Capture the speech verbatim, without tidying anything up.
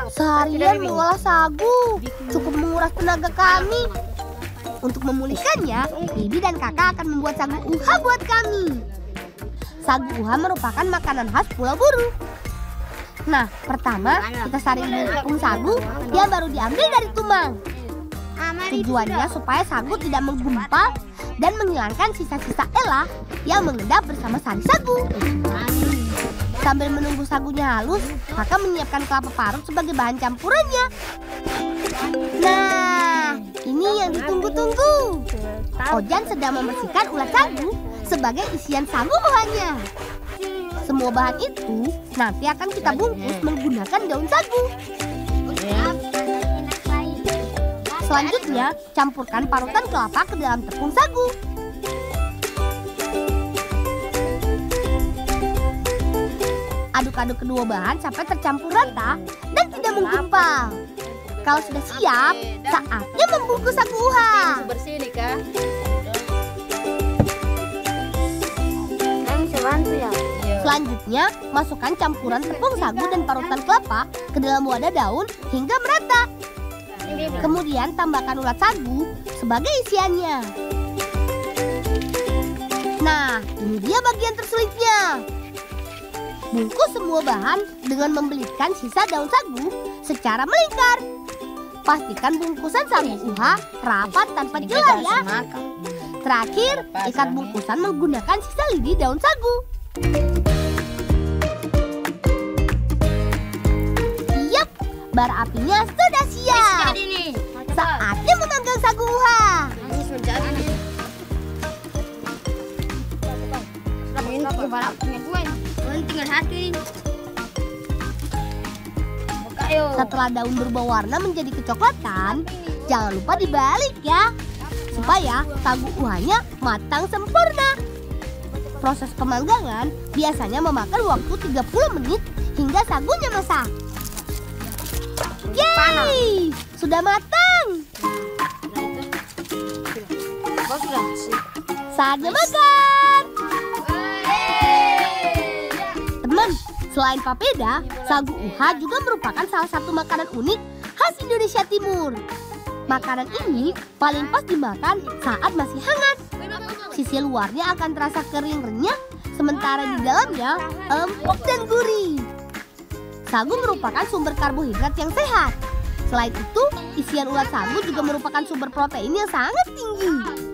Seharian mengolah sagu cukup menguras tenaga kami. Untuk memulihkannya, Bibi dan kakak akan membuat sagu uha buat kami. Sagu uha merupakan makanan khas Pulau Buru. Nah, pertama kita saring dulu tepung sagu yang baru diambil dari tumang. Tujuannya supaya sagu tidak menggumpal dan menghilangkan sisa-sisa elah yang mengendap bersama sari sagu. Sambil menunggu sagunya halus, kakak menyiapkan kelapa parut sebagai bahan campurannya. Nah, ini yang ditunggu-tunggu. Ojan sedang membersihkan ulat sagu sebagai isian sagu buahnya. Semua bahan itu nanti akan kita bungkus menggunakan daun sagu. Selanjutnya, campurkan parutan kelapa ke dalam tepung sagu. Aduk-aduk kedua bahan sampai tercampur rata dan tidak menggumpal. Kalau sudah siap, saatnya membungkus sagu uha. Bersih nih, Kak. Selanjutnya, masukkan campuran tepung sagu dan parutan kelapa ke dalam wadah daun hingga merata. Kemudian tambahkan ulat sagu sebagai isiannya. Nah, ini dia bagian tersulitnya. Bungkus semua bahan dengan membelitkan sisa daun sagu secara melingkar. Pastikan bungkusan sagu uha rapat tanpa celah ya. Terakhir, ikat bungkusan menggunakan sisa lidi daun sagu. Siap, bara apinya sudah siap. Saatnya memanggang sagu uha. Setelah daun berubah warna menjadi kecoklatan, jangan lupa dibalik ya, supaya sagu uhanya matang sempurna. Proses pemanggangan biasanya memakan waktu tiga puluh menit hingga sagunya masak. Yeay, sudah matang. Saatnya makan. Teman, selain papeda, sagu uha juga merupakan salah satu makanan unik khas Indonesia Timur. Makanan ini paling pas dimakan saat masih hangat. Sisi luarnya akan terasa kering renyah, sementara di dalamnya empuk dan gurih. Sagu merupakan sumber karbohidrat yang sehat. Selain itu, isian ulat sagu juga merupakan sumber protein yang sangat tinggi.